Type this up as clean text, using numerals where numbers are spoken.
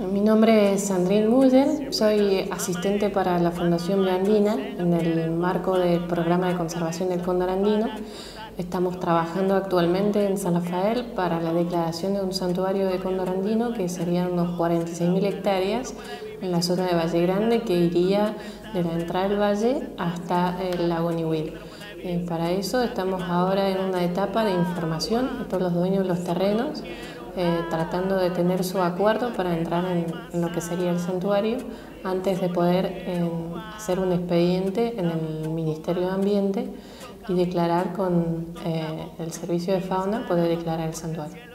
Mi nombre es Sandrine Müller, soy asistente para la Fundación Blandina en el marco del programa de conservación del cóndor andino. Estamos trabajando actualmente en San Rafael para la declaración de un santuario de cóndor andino que serían unos 46.000 hectáreas en la zona de Valle Grande, que iría de la entrada del valle hasta el lago Niwil. Para eso estamos ahora en una etapa de información a todos los dueños de los terrenos, tratando de tener su acuerdo para entrar en lo que sería el santuario antes de poder hacer un expediente en el Ministerio de Ambiente y declarar con el Servicio de Fauna, poder declarar el santuario.